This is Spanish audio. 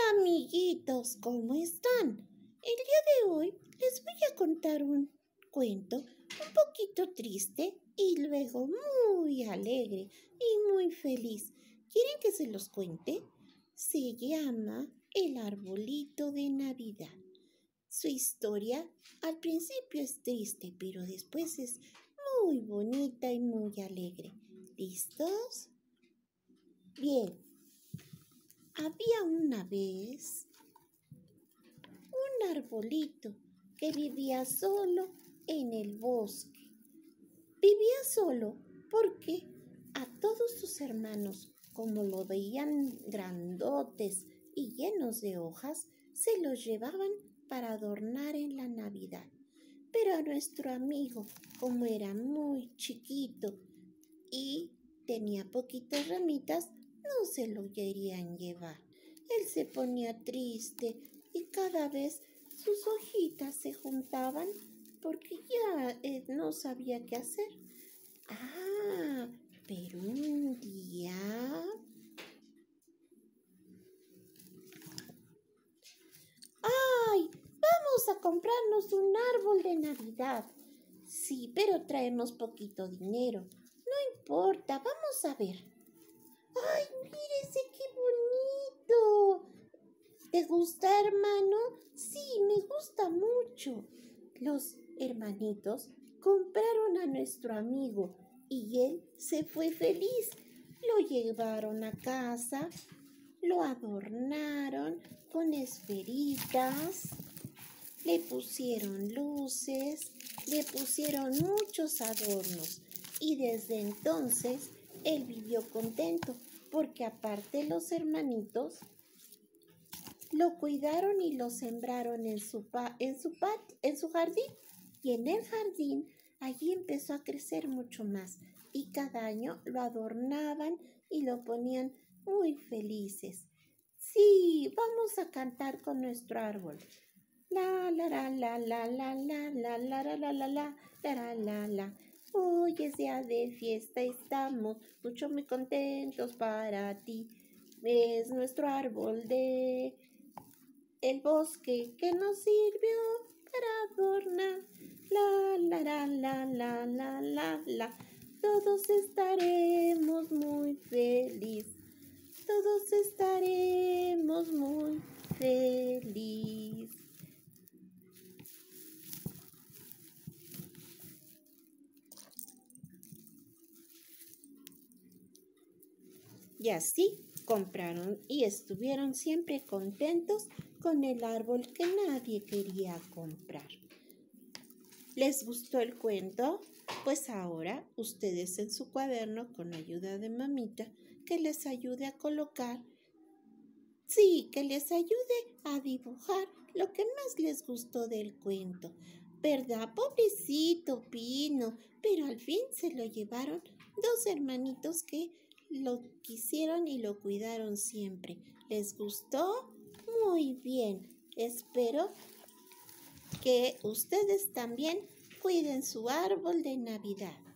Amiguitos, ¿cómo están? El día de hoy les voy a contar un cuento un poquito triste y luego muy alegre y muy feliz. ¿Quieren que se los cuente? Se llama El arbolito de Navidad. Su historia al principio es triste, pero después es muy bonita y muy alegre. ¿Listos? Bien. Había una vez un arbolito que vivía solo en el bosque. Vivía solo porque a todos sus hermanos, como lo veían grandotes y llenos de hojas, se los llevaban para adornar en la Navidad. Pero a nuestro amigo, como era muy chiquito y tenía poquitas ramitas, no se lo querían llevar. Él se ponía triste y cada vez sus hojitas se juntaban porque ya no sabía qué hacer. Pero un día... ¡Ay! Vamos a comprarnos un árbol de Navidad. Sí, pero traemos poquito dinero. No importa, vamos a ver. ¡Ay, mírese qué bonito! ¿Te gusta, hermano? Sí, me gusta mucho. Los hermanitos compraron a nuestro amigo y él se fue feliz. Lo llevaron a casa, lo adornaron con esferitas, le pusieron luces, le pusieron muchos adornos y desde entonces él vivió contento porque aparte los hermanitos lo cuidaron y lo sembraron en su jardín. Y en el jardín, allí empezó a crecer mucho más. Y cada año lo adornaban y lo ponían muy felices. Sí, vamos a cantar con nuestro árbol. La, la, la, la, la, la, la, la, la, la, la, la, la, la, la, la. Hoy es día de fiesta, estamos muy contentos para ti. Es nuestro árbol de el bosque que nos sirvió para adornar. La, la, la, la, la, la, la, la. Todos estaremos muy felices. Todos estaremos muy felices. Y así compraron y estuvieron siempre contentos con el árbol que nadie quería comprar. ¿Les gustó el cuento? Pues ahora ustedes en su cuaderno, con ayuda de mamita, que les ayude a colocar, sí, que les ayude a dibujar lo que más les gustó del cuento. ¿Verdad? Pobrecito Pino, pero al fin se lo llevaron dos hermanitos que lo quisieron y lo cuidaron siempre. ¿Les gustó? Muy bien. Espero que ustedes también cuiden su árbol de Navidad.